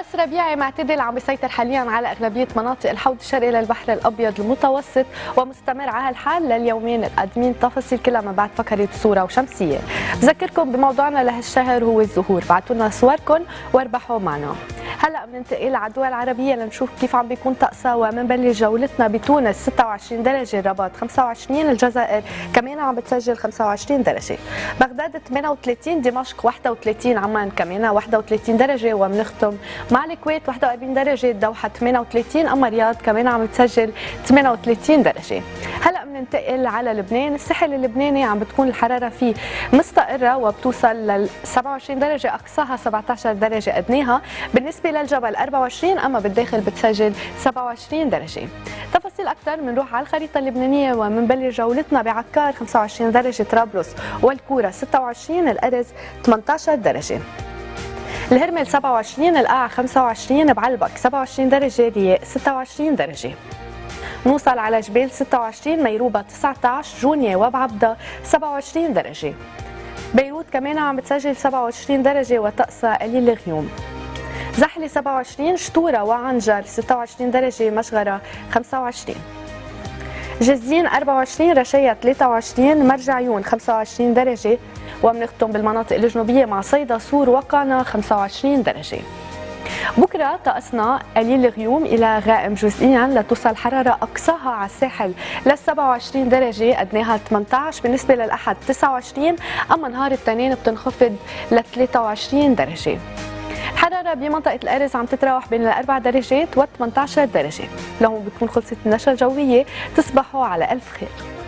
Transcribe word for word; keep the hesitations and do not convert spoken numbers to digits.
طقس ربيعي معتدل عم بيسيطر حاليا على اغلبيه مناطق الحوض الشرقي للبحر الابيض المتوسط ومستمر على هالحال لليومين القادمين. تفاصيل كلها من بعد فقره صوره وشمسيه. بذكركم بموضوعنا لهالشهر هو الزهور، بعتوا لنا صوركم واربحوا معنا. هلا بننتقل على الدول العربيه لنشوف كيف عم بيكون طقسها ومنبلش جولتنا بتونس ستة وعشرين درجه، الرباط خمسة وعشرين، الجزائر كمان عم بتسجل خمسة وعشرين درجه، بغداد ثمانية وثلاثين، دمشق واحد وثلاثين، عمان كمان واحد وثلاثين درجه، وبنختم مع الكويت واحد وأربعين درجه، الدوحه ثمانية وثلاثين، اما الرياض كمان عم بتسجل ثمانية وثلاثين درجه. هلا بننتقل على لبنان، الساحل اللبناني عم بتكون الحراره فيه مستقره وبتوصل لل سبعة وعشرين درجه، اقصاها سبعة عشر درجه ادناها. بالنسبه للجبل أربعة وعشرين، اما بالداخل بتسجل سبعة وعشرين درجه. تفاصيل اكثر بنروح على الخريطه اللبنانيه وبنبلش جولتنا بعكار خمسة وعشرين درجه، طرابلس والكوره ستة وعشرين، الأرز ثمانية عشر درجه، الهرمل سبعة وعشرين، القاع خمسة وعشرين، بعلبك سبعة وعشرين درجه، رياء ستة وعشرين درجه. نوصل على جبيل ستة وعشرين، ميروبه تسعة عشر، جونيا وبعبده سبعة وعشرين درجه. بيروت كمان عم بتسجل سبعة وعشرين درجه وطقسها قليل الغيوم. زحله سبعة وعشرين، شطوره وعنجر ستة وعشرين درجه، مشغره خمسة وعشرين. جزين أربعة وعشرين، رشية ثلاثة وعشرين، مرج عيون خمسة وعشرين درجه، وبنختم بالمناطق الجنوبيه مع صيدا، صور وقنا خمسة وعشرين درجه. بكره طقسنا قليل الغيوم الى غائم جزئيا، لتوصل الحراره اقصاها على الساحل لل سبعة وعشرين درجه، ادناها ثمانية عشر، بالنسبه للاحد تسعة وعشرين، اما نهار الاثنين بتنخفض ل ثلاثة وعشرين درجه. الحراره بمنطقه الأرز عم تتراوح بين الأربع درجات و ثمانية عشر درجه. لهون بتكون خلصت النشره الجويه، تصبحوا على الف خير.